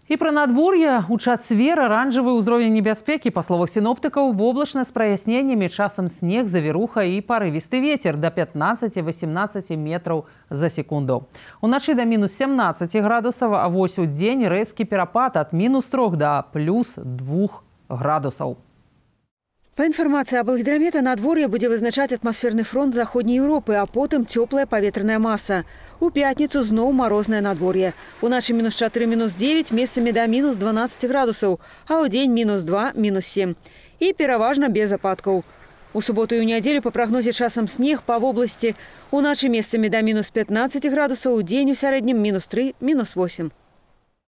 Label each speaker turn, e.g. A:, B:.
A: И про надворье у чацвер оранжевый уровень небяспеки. По словах синоптиков, воблачно с прояснениями, часом снег, завируха и порывистый ветер до 15-18 метров за секунду. Уначы до минус 17 градусов, а вось у день резкий перепад от минус 3 до плюс 2 градусов.
B: По информации Облгидромета, надворье будет вызначать атмосферный фронт Заходней Европы, а потом теплая поветряная масса. У пятницу зноў морозное надворье. Уначы минус 4, минус 9, месцамі до минус 12 градусов, а у день минус 2, минус 7. И пераважно без опадков. У субботу и у неделю по прогнозе часом снег по области. Уначы месцамі до минус 15 градусов, у день у среднем минус 3, минус 8.